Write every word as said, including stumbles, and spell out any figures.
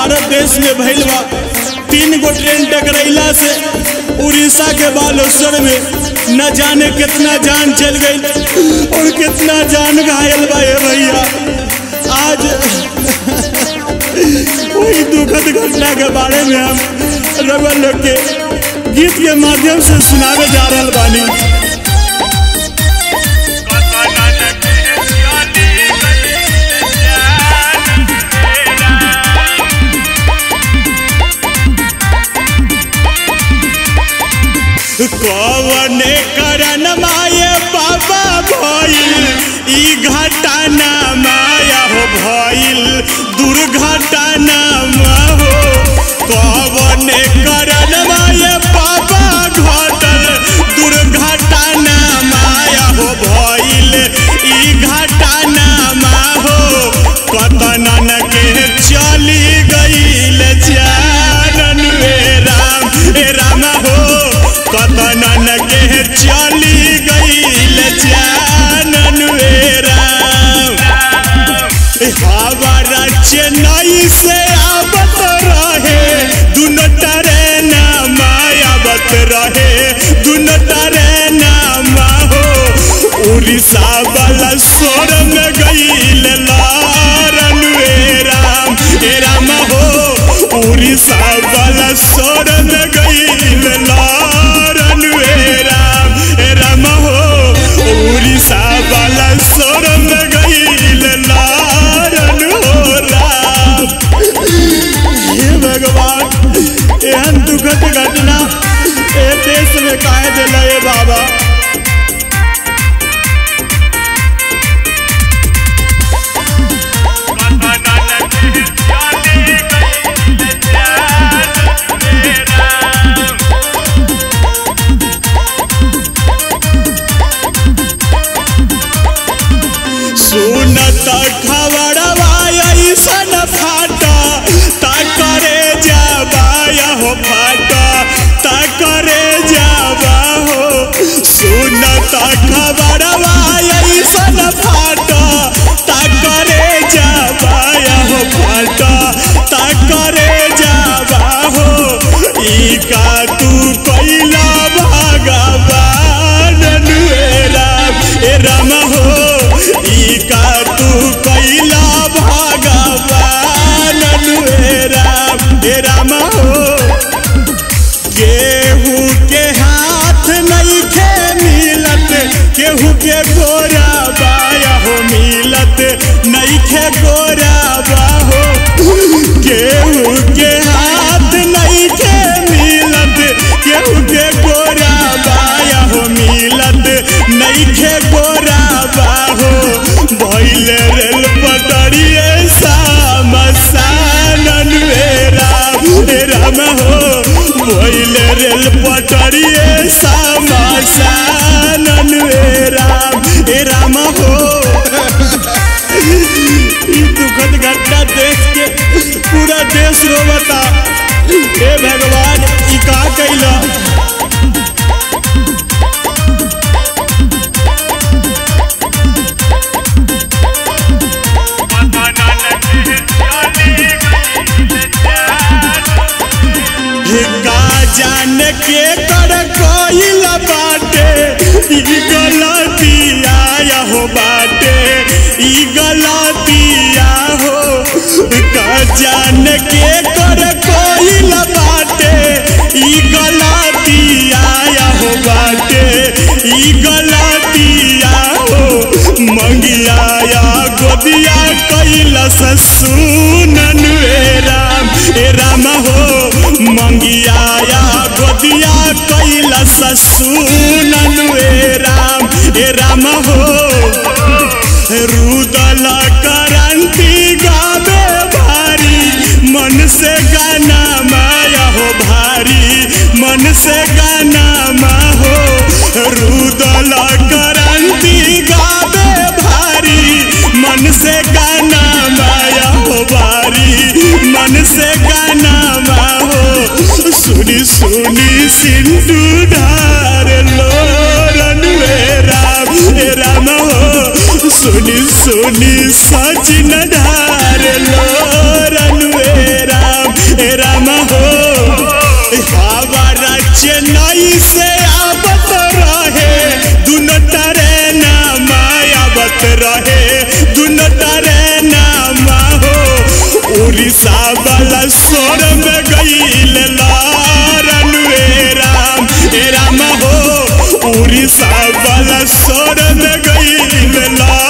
भारत देश में भइल बा। तीन गो ट्रेन टकराइला से उड़ीसा के बालेश्वर में न जाने कितना जान चल गई और कितना जान घायल बा। भैया आज वही दुखद घटना के बारे में हम रउआ लोग के गीत के माध्यम से सुनावे जा रहल बानी। कवने करन माये बाबा भइल ई घटना माया हो भइल दुर्घटना हो। कवने करन माये बाबा घटल दुर्घटना माया हो भइल ई घटना हो। कतनन के चली गईल जानन रे राम ए राम हो। कतनन के चली गईल जानन रे राम। हमारा चेन्नई से आवत रहे दुनो ट्रेन मायावत रहे दुनो ट्रेन हो। उड़ीसा वाला सोर में गईल लारन रे राम ए राम हो। उड़ीसा वाला सोर में गईल लारन रे राम ए राम हो। उड़ीसा वाला सोर में गईल लारन हो राम। हे भगवान एहन दुखद घटना ए देश में काहे दिला ए बाबा। सुनत खबरवा ऐसन फाटा तकरे जाबा हो फाटा तकरे जाबा हो। सुनत खबरवा ऐसन फाटा तकरे जाबा हो फाटा तकरे जाबा हो। ई का तू कैला भगवान रे राम ए राम हो। का तू कैला भगवान रे राम ए राम हो। केहू के हाथ नहीं खे मिलत केहू के गोरा बाया हो मिलत नहीं खे गोरा बाहो। केहू के हाथ नहीं खे मिलत केहू के गोरा बाया हो मिलत नहीं खे गोरा बाहो। भइल रेल पटरिए सामसानन रे राम ए राम हो। भइल रेल पटरिए सामसानन रे राम ए राम हो। ई दुखद घटना देख के पूरा देश रोवता। हे भगवान ई का कैला। जान के कर कोइल बाटे ई गलतिया हो बाटे ई गलतिया हो। का जान के कर कोइल बाटे ई गलतिया हो बाटे ई गलतिया हो। मंगिया गोदिया कैला सुनन रे राम ए राम हो। मंगिया गोदिया कैला सुनन रे राम ए राम हो। रुदल करंती गावे भारी मन से गाना माया हो भारी मन से गाना मा हो। रुदल करंती गावे भारी मन से गाना माया हो भारी मन से गाना मा हो। सुनी सुनी सिंधु धार लोरन रे राम ए राम हो। सुनी सुनी सचिन धार लोरन रे राम। हमारा चेन्नई से आवत रहे दुनो ट्रेन आवत रहे दुनो ट्रेन हो उड़ीसा वाला सोर में गईल रे राम ए राम हो उड़ीसा वाला सोर में गईल